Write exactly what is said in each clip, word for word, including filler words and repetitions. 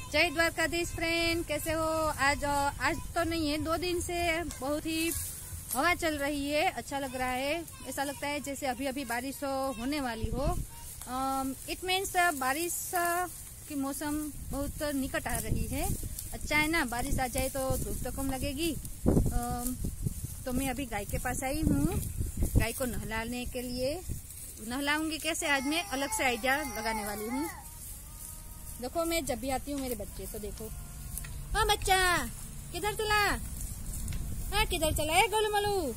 जय द्वारकाधीश फ्रेंड, कैसे हो? आज आज तो नहीं है, दो दिन से बहुत ही हवा चल रही है। अच्छा लग रहा है। ऐसा लगता है जैसे अभी अभी बारिश होने वाली हो। इट मीन्स बारिश की मौसम बहुत निकट आ रही है। अच्छा है ना, बारिश आ जाए तो धूप तो कम लगेगी। तो मैं अभी गाय के पास आई हूँ, गाय को नहलाने के लिए। नहलाऊंगी कैसे, आज मैं अलग से आइडिया लगाने वाली हूँ। देखो, मैं जब भी आती हूँ मेरे बच्चे तो देखो, हाँ बच्चा किधर चला, हाँ किधर चला है गोलू मोलू।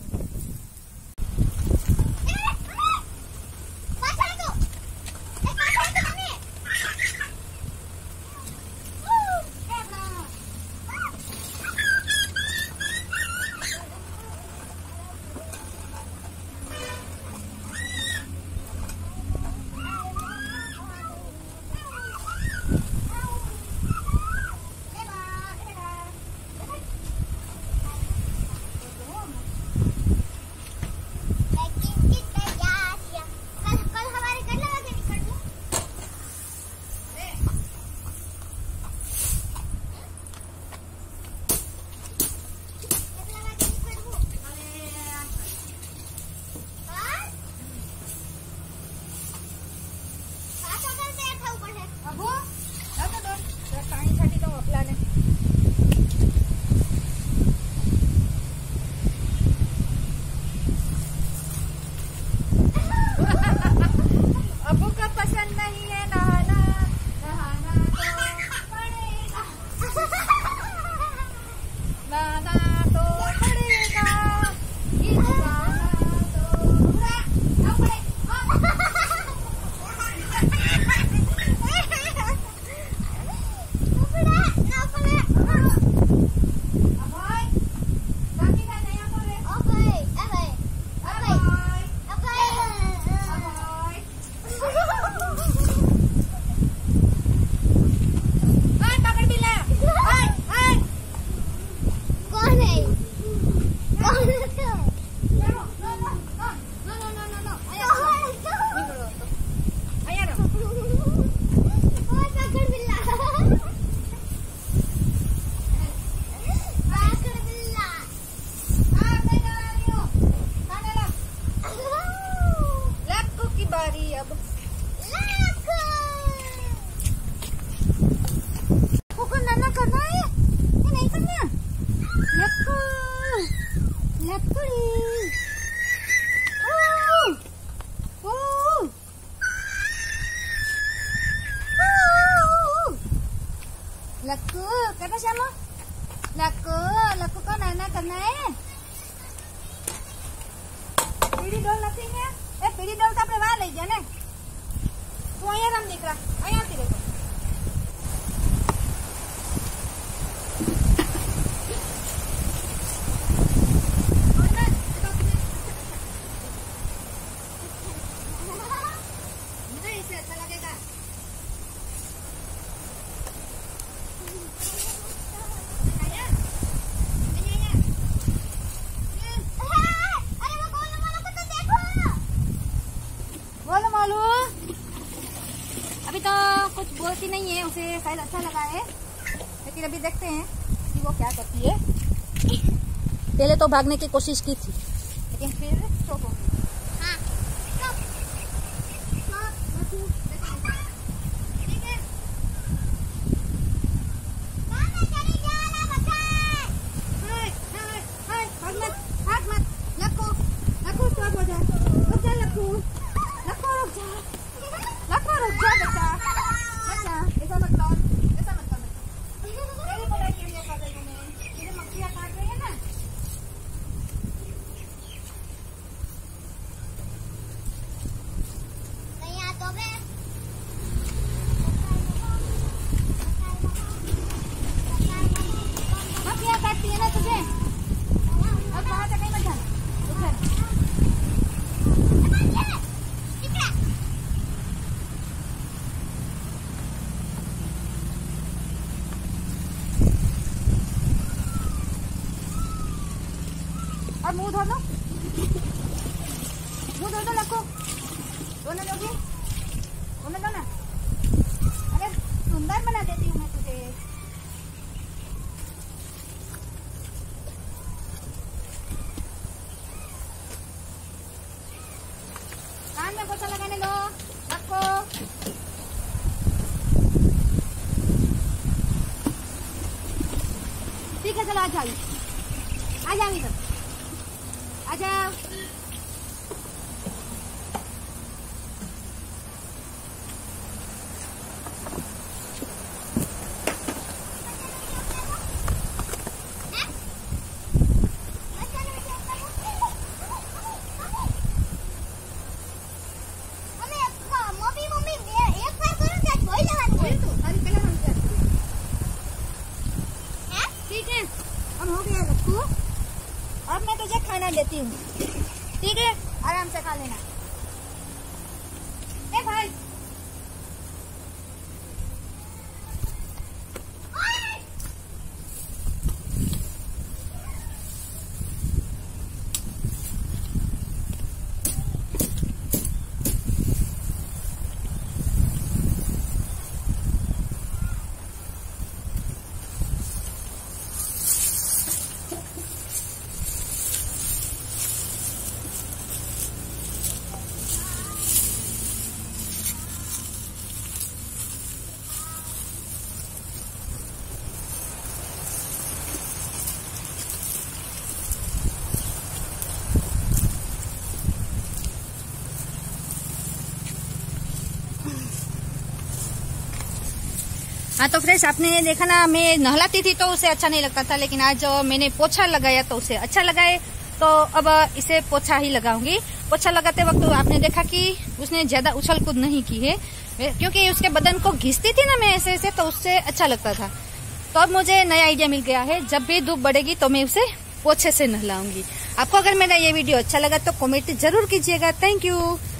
लक्कू करना श्यामो, लक्कू लक्कू को नाना करना है। पीढ़ी डोल नहीं है, ए पीढ़ी डोल तो अपने वहां ले जा ने। तू अहिया रम दिख रहा, अहिया आती देखो। मुझे इसे अच्छा लगेगा। अभी तो कुछ बोलती नहीं है, उसे शायद अच्छा लगा है, लेकिन अभी देखते हैं कि वो क्या करती है। पहले तो भागने की कोशिश की थी, लेकिन फिर स्टॉप हो गई। और मुंह धो दो, मुंह धो दो लक्कू, दोनों लोग दोनों दो ना। अरे सुंदर बना देती हूँ मैं तुझे। चलो आ जाओ, आ जाओ इधर, आ जाओ। अब हो गया रखू, अब मैं तुझे खाना देती हूँ, ठीक है? आराम से खा लेना। ए भाई हाँ तो फ्रेंड्स, आपने देखा ना, मैं नहलाती थी तो उसे अच्छा नहीं लगता था, लेकिन आज मैंने पोछा लगाया तो उसे अच्छा लगाए, तो अब इसे पोछा ही लगाऊंगी। पोछा लगाते वक्त तो आपने देखा कि उसने ज्यादा उछल कूद नहीं की है, क्योंकि उसके बदन को घिसती थी ना मैं ऐसे ऐसे, तो उससे अच्छा लगता था। तो अब मुझे नया आइडिया मिल गया है, जब भी धूप बढ़ेगी तो मैं उसे पोछे से नहलाऊंगी। आपको अगर मेरा ये वीडियो अच्छा लगा तो कमेंट जरूर कीजिएगा। Thank you.